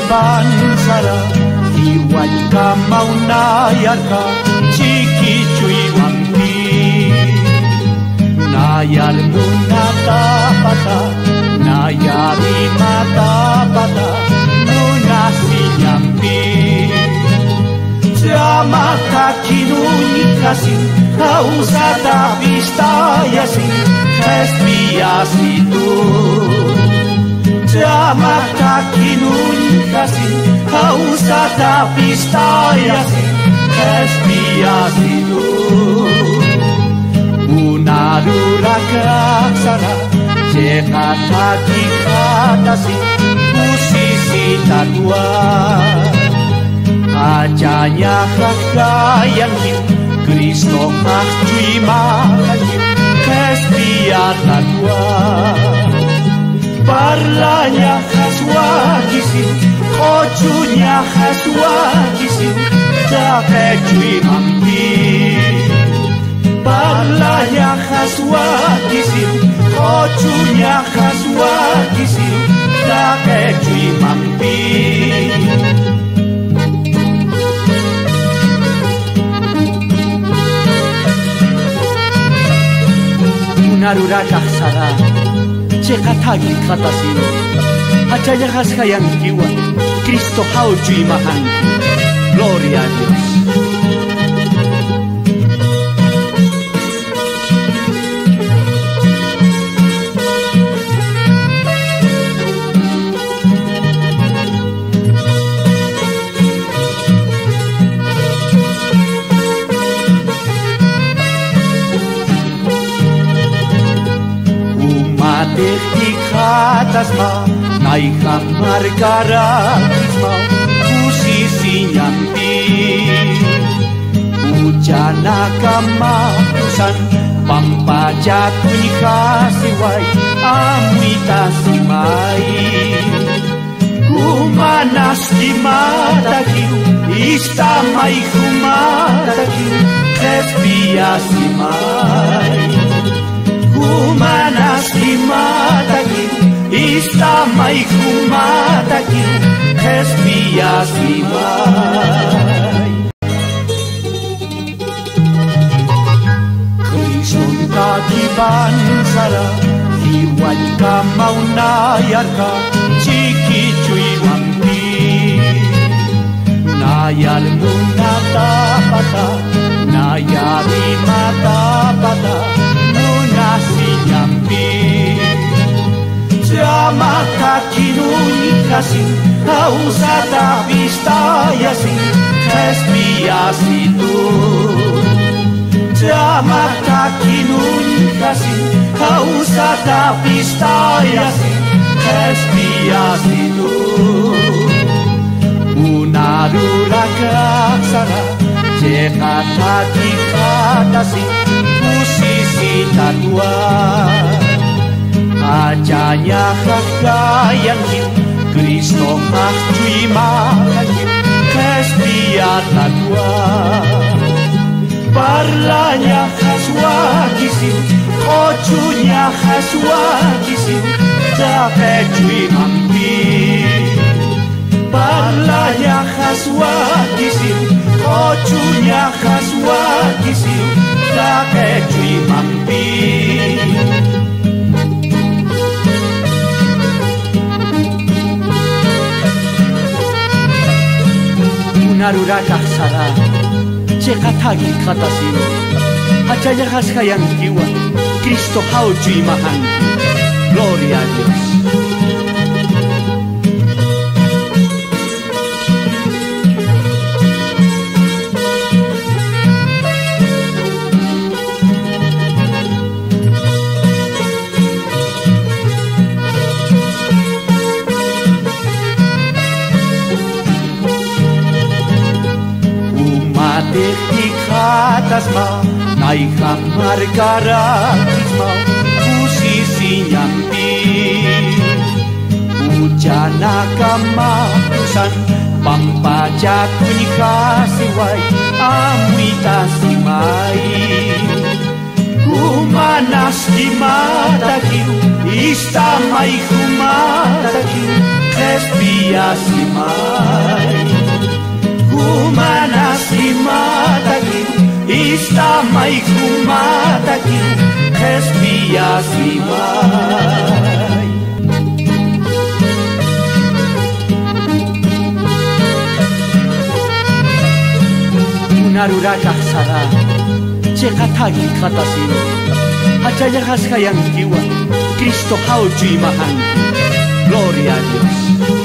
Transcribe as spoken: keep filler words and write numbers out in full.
bansara iwan ka maunayaka chikichuy wampi nayal munata pata nayari mata pata munasi yampi llama kakinuni kasi kausata vista yasi espías y tú llama kakinuni kasi kausata vista yasi espías y tú una dura kasara llega aquí katasi usisita tua acanya kakayan Cristo makjuimakan kespiata tua parlanya khaswakisin kocunya khaswakisin dakejui mampi parlanya khaswakisin kocunya khaswakisin dakejui mampi naruraka sara chekatagi katasi hachaya haskayan kiwa Cristo hauchu imahan gloria a Dios. Katasma naika margaratisma kusisinyampi ujana kamakusan pampajatuni kasiwai amwita simai kumanas di matakiu istamai kumatakiu kespia simai kumanas di matakiu istamai kumatakiu kespia simai Krisonta di bansara iwan ka maunayaka chikichuy mampi nayal munata pata nayari mata pata munasi yampi llama kakinuni kasi kausata vista yasi espías y tú llama kakinuni kasi kausata vista yasi espías y tú una dura kasara llega aquí katasi usisita tua acanya kakayan Cristo makjuimakan kespiata tua parlanya khaswakisin kocunya khaswakisin dakejui mampi parlanya khaswakisin kocunya khaswakisin dakejui mampi naruraka sara chekatagi katasi hachaya haskayan kiwa Cristo hauchu imahan gloria a Dios. Katasma naika margaratisma kusisinyampi ujana kamakusan pampajatuni kasiwai amwita simai kumanas di matakiu istamai kumatakiu Kespiasimai Kumanasimataki Istamai kumataki Kespiasimai Unaruraka sada Chekatagi katasin Hachayajas hayankiwa Cristo hauchi imahanki Gloria a Dios.